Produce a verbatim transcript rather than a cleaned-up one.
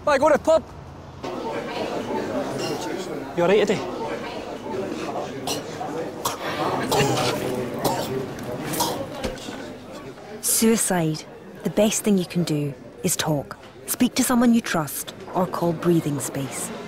I go to the pub. You alright today? Suicide. The best thing you can do is talk. Speak to someone you trust or call breathing space.